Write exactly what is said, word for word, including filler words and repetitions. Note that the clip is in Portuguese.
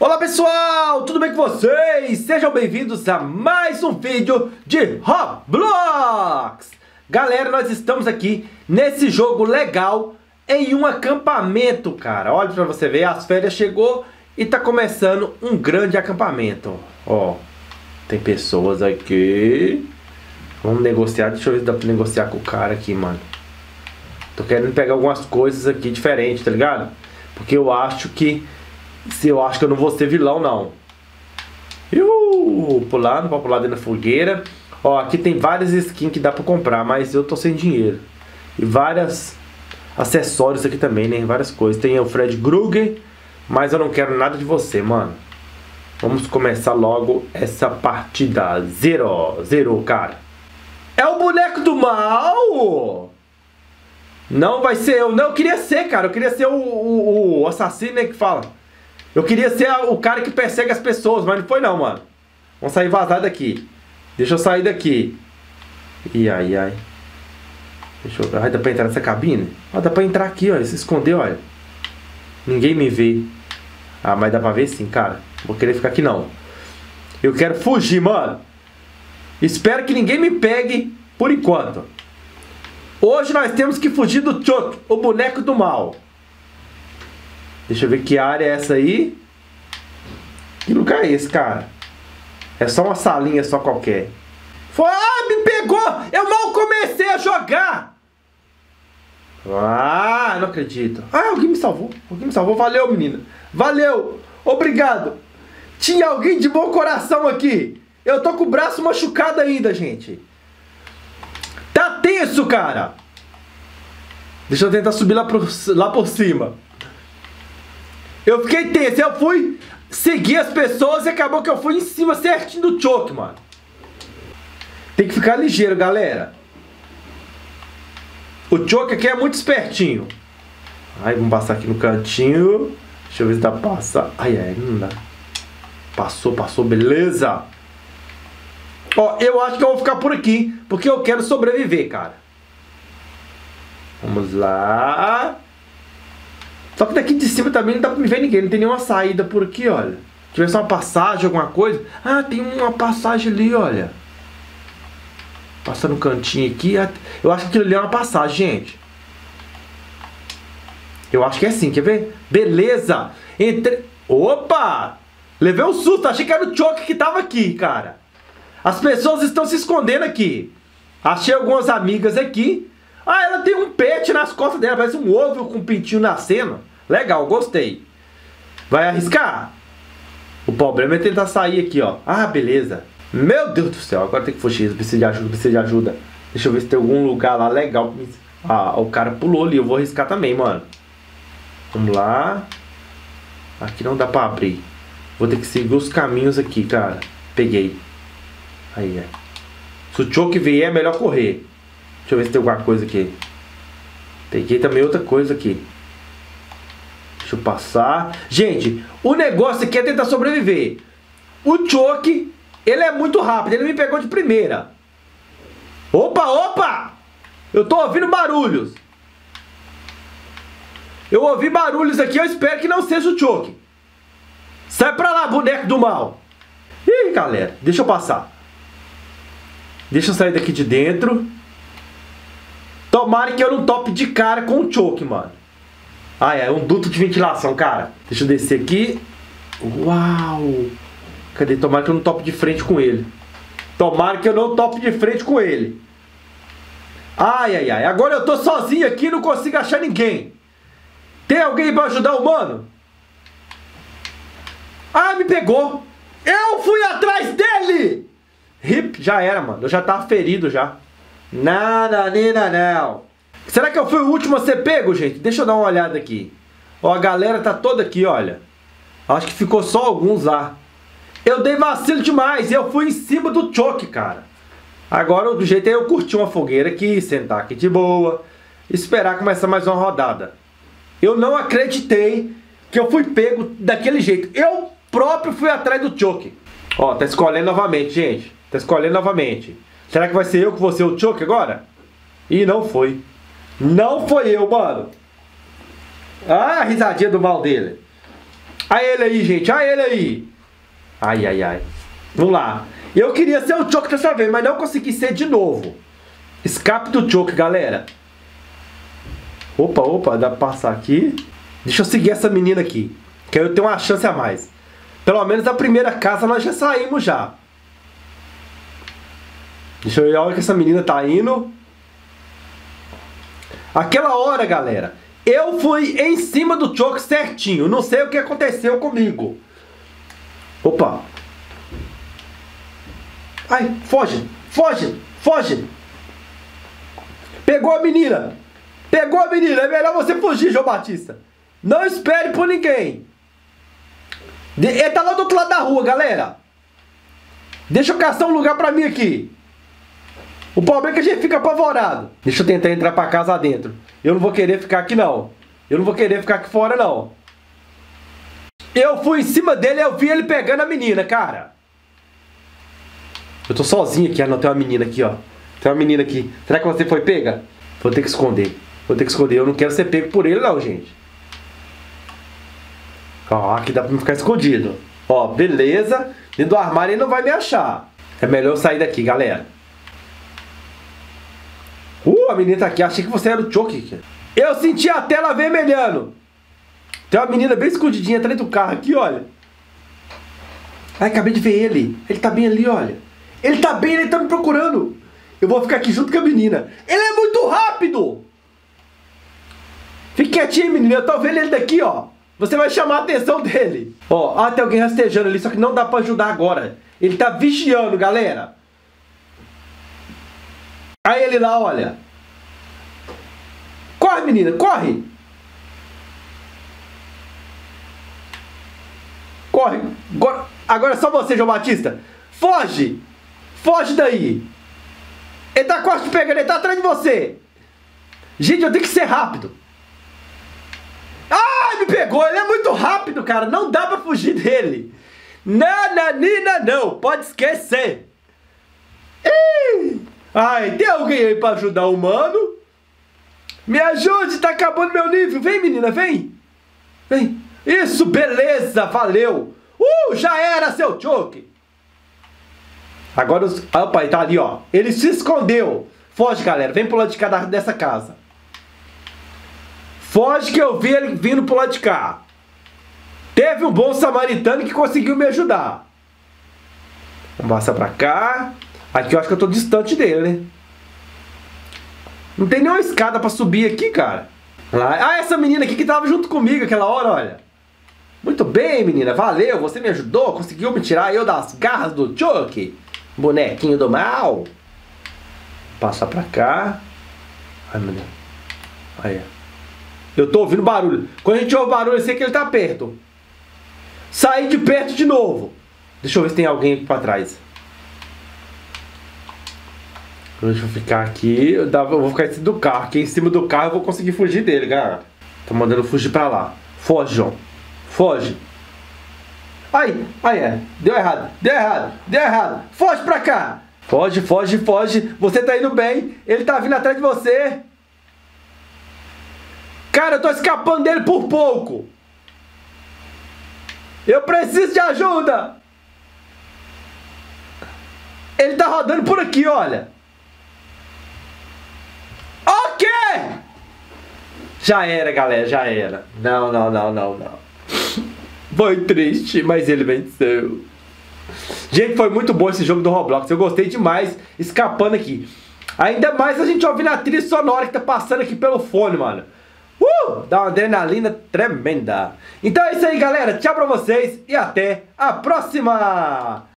Olá pessoal, tudo bem com vocês? Sejam bem-vindos a mais um vídeo de Roblox. Galera, nós estamos aqui nesse jogo legal em um acampamento, cara. Olha pra você ver, as férias chegou e tá começando um grande acampamento. Ó, tem pessoas aqui. Vamos negociar, deixa eu ver se dá pra negociar com o cara aqui, mano. Tô querendo pegar algumas coisas aqui diferentes, tá ligado? Porque eu acho que Se eu acho que eu não vou ser vilão, não. Iu, pular, não vou pular dentro da fogueira. Ó, aqui tem várias skins que dá pra comprar, mas eu tô sem dinheiro. E vários acessórios aqui também, né? Várias coisas. Tem o Fred Krueger, mas eu não quero nada de você, mano. Vamos começar logo essa partida. Zero, zero, cara. É o boneco do mal! Não vai ser eu, não. Eu queria ser, cara. Eu queria ser o, o, o assassino, né, que fala. Eu queria ser o cara que persegue as pessoas, mas não foi não, mano. Vamos sair vazado daqui. Deixa eu sair daqui. Ih, ai, ai. Deixa eu... Ai, dá pra entrar nessa cabine? Ah, dá pra entrar aqui, ó. Se esconder, olha. Ninguém me vê. Ah, mas dá pra ver sim, cara. Vou querer ficar aqui não. Eu quero fugir, mano. Espero que ninguém me pegue por enquanto. Hoje nós temos que fugir do Chuck, o boneco do mal. Deixa eu ver que área é essa aí. Que lugar é esse, cara? É só uma salinha só qualquer. Foi, ah, me pegou! Eu mal comecei a jogar! Ah, não acredito. Ah, alguém me salvou. Alguém me salvou. Valeu, menina. Valeu. Obrigado. Tinha alguém de bom coração aqui. Eu tô com o braço machucado ainda, gente. Tá tenso, cara. Deixa eu tentar subir lá, pro, lá por cima. Eu fiquei tenso, eu fui seguir as pessoas e acabou que eu fui em cima certinho do Chuck, mano. Tem que ficar ligeiro, galera. O Chuck aqui é muito espertinho. Ai, vamos passar aqui no cantinho. Deixa eu ver se dá pra passar. Ai, ai, não dá. Passou, passou, beleza. Ó, eu acho que eu vou ficar por aqui, porque eu quero sobreviver, cara. Vamos lá. Só que daqui de cima também não dá pra me ver ninguém. Não tem nenhuma saída por aqui, olha. Se tivesse uma passagem, alguma coisa. Ah, tem uma passagem ali, olha. Passando um cantinho aqui. Eu acho que aquilo ali é uma passagem, gente. Eu acho que é assim, quer ver? Beleza. Entre... Opa! Levei um susto. Achei que era o Chuck que tava aqui, cara. As pessoas estão se escondendo aqui. Achei algumas amigas aqui. Ah, ela tem um pet nas costas dela. Parece um ovo com um pintinho nascendo. Legal, gostei. Vai arriscar? O problema é tentar sair aqui, ó. Ah, beleza. Meu Deus do céu, agora tem que fugir. Precisa de ajuda, precisa de ajuda. Deixa eu ver se tem algum lugar lá legal. Ah, o cara pulou ali. Eu vou arriscar também, mano. Vamos lá. Aqui não dá pra abrir. Vou ter que seguir os caminhos aqui, cara. Peguei. Aí, é. Se o Chuck vier, é melhor correr. Deixa eu ver se tem alguma coisa aqui. Peguei também outra coisa aqui. Deixa eu passar. Gente, o negócio aqui é tentar sobreviver. O Chuck, ele é muito rápido. Ele me pegou de primeira. Opa, opa! Eu tô ouvindo barulhos. Eu ouvi barulhos aqui. Eu espero que não seja o Chuck. Sai pra lá, boneco do mal. Ih, galera, deixa eu passar. Deixa eu sair daqui de dentro. Tomara que eu não tope de cara com o Chuck, mano. Ah, é um duto de ventilação, cara. Deixa eu descer aqui. Uau! Cadê? Tomara que eu não tope de frente com ele. Tomara que eu não tope de frente com ele. Ai, ai, ai. Agora eu tô sozinho aqui e não consigo achar ninguém. Tem alguém pra ajudar o mano? Ah, me pegou. Eu fui atrás dele. Hip, já era, mano. Eu já tava ferido já. Nada, nada, não. Será que eu fui o último a ser pego, gente? Deixa eu dar uma olhada aqui. Ó, a galera tá toda aqui, olha. Acho que ficou só alguns lá. Eu dei vacilo demais e eu fui em cima do Chuck, cara. Agora o jeito é eu curtir uma fogueira aqui, sentar aqui de boa, esperar começar mais uma rodada. Eu não acreditei que eu fui pego daquele jeito. Eu próprio fui atrás do Chuck. Ó, tá escolhendo novamente, gente. Tá escolhendo novamente. Será que vai ser eu que vou ser o Chuck agora? Ih, não foi. Não foi eu, mano. Ah, a risadinha do mal dele. Olha ele aí, gente. Olha ele aí. Ai, ai, ai. Vamos lá. Eu queria ser o Choke dessa vez, mas não consegui ser de novo. Escape do Choke, galera. Opa, opa, dá pra passar aqui. Deixa eu seguir essa menina aqui, que aí eu tenho uma chance a mais. Pelo menos a primeira casa nós já saímos já. Deixa eu ver a hora que essa menina tá indo. Aquela hora, galera, eu fui em cima do Choke certinho. Não sei o que aconteceu comigo. Opa. Ai, foge, foge, foge. Pegou a menina. Pegou a menina. É melhor você fugir, João Batista. Não espere por ninguém. Ele tá lá do outro lado da rua, galera. Deixa eu caçar um lugar pra mim aqui. O problema é que a gente fica apavorado. Deixa eu tentar entrar pra casa dentro. Eu não vou querer ficar aqui, não. Eu não vou querer ficar aqui fora, não. Eu fui em cima dele e eu vi ele pegando a menina, cara. Eu tô sozinho aqui. Ah, não, tem uma menina aqui, ó. Tem uma menina aqui. Será que você foi pega? Vou ter que esconder. Vou ter que esconder. Eu não quero ser pego por ele, não, gente. Ó, aqui dá pra ficar escondido. Ó, beleza. Dentro do armário ele não vai me achar. É melhor eu sair daqui, galera. Uh, a menina tá aqui. Achei que você era o Choke. Eu senti a tela vermelhando. Tem uma menina bem escondidinha atrás do carro aqui, olha. Ai, acabei de ver ele. Ele tá bem ali, olha. Ele tá bem, ele tá me procurando. Eu vou ficar aqui junto com a menina. Ele é muito rápido. Fique quietinho, menina. Eu tô vendo ele daqui, ó. Você vai chamar a atenção dele. Ó, ah, tem alguém rastejando ali, só que não dá pra ajudar agora. Ele tá vigiando, galera. Aí ele lá, olha. Corre, menina, corre. Corre. Agora, agora é só você, João Batista. Foge. Foge daí. Ele tá quase te pegando, ele tá atrás de você. Gente, eu tenho que ser rápido. Ai, me pegou. Ele é muito rápido, cara. Não dá pra fugir dele. Nananina, não. Pode esquecer. Ih. Ai, tem alguém aí pra ajudar o mano? Me ajude, tá acabando meu nível. Vem, menina, vem. Vem. Isso, beleza, valeu. Uh, já era, seu Choke. Agora os... Opa, ele tá ali, ó. Ele se escondeu. Foge, galera. Vem pro lado de cá dessa casa. Foge que eu vi ele vindo pro lado de cá. Teve um bom samaritano que conseguiu me ajudar. Vamos passar pra cá. Aqui eu acho que eu tô distante dele, né? Não tem nenhuma escada pra subir aqui, cara. Ah, essa menina aqui que tava junto comigo aquela hora, olha. Muito bem, menina. Valeu, você me ajudou. Conseguiu me tirar eu das garras do Choke. Bonequinho do mal. Passar pra cá. Ai, meu Deus. Aí. Eu tô ouvindo barulho. Quando a gente ouve barulho, eu sei que ele tá perto. Sair de perto de novo. Deixa eu ver se tem alguém aqui pra trás. Deixa eu ficar aqui. Eu vou ficar em cima do carro. Aqui em cima do carro eu vou conseguir fugir dele, galera. Tô mandando fugir pra lá. Foge, João. Foge. Ai, ai, é. Deu errado. Deu errado. Deu errado. Foge pra cá. Foge, foge, foge. Você tá indo bem. Ele tá vindo atrás de você. Cara, eu tô escapando dele por pouco. Eu preciso de ajuda. Ele tá rodando por aqui, olha. O quê? Já era, galera, já era. Não, não, não, não, não. Foi triste, mas ele venceu. Gente, foi muito bom esse jogo do Roblox. Eu gostei demais escapando aqui. Ainda mais a gente ouvindo a trilha sonora que tá passando aqui pelo fone, mano. Uh, dá uma adrenalina tremenda. Então é isso aí, galera. Tchau pra vocês e até a próxima.